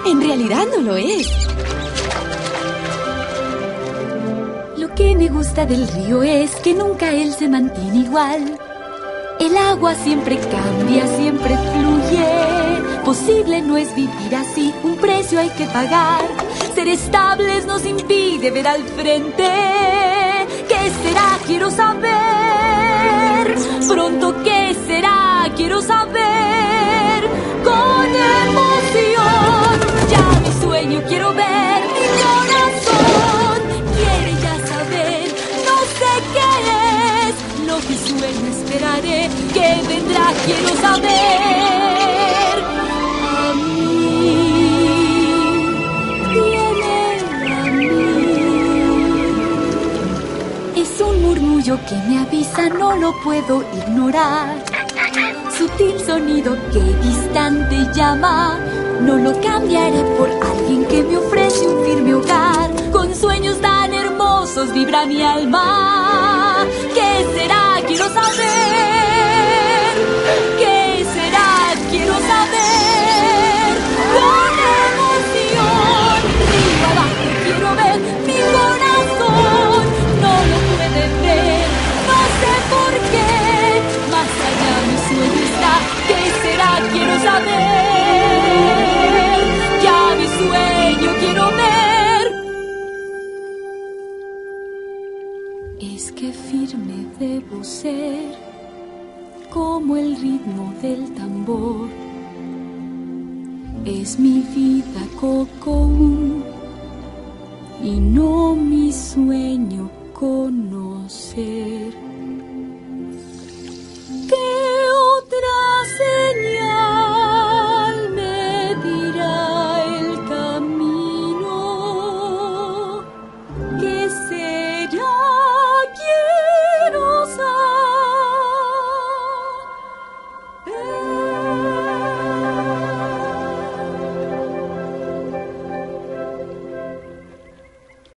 En realidad no lo es. Lo que me gusta del río es que nunca él se mantiene igual. El agua siempre cambia, siempre fluye. Posible no es vivir así, un precio hay que pagar. Ser estables nos impide ver al frente. ¿Qué será? Quiero saber. Pronto, ¿qué será? Quiero saber. Con emoción, ya mi sueño quiero ver. Mi corazón quiere ya saber. No sé qué es lo que sueño, esperaré. ¿Qué vendrá? Quiero saber. A mí, viene a mí. Es un murmullo que me avisa, no lo puedo ignorar. Sutil sonido que distante llama. No lo cambiaré por alguien que me ofrece un firme hogar. Con sueños tan hermosos vibra mi alma. ¿Qué será? Quiero saber. ¿Qué será? Quiero saber. Con emoción, río abajo quiero ver. Mi corazón no lo puede ver. No sé por qué. Más allá mi sueño está. ¿Qué será? Quiero saber. Ya mi sueño quiero ver. Es que firme debo ser, como el ritmo del tambor. Es mi vida coco y no mi sueño conocer.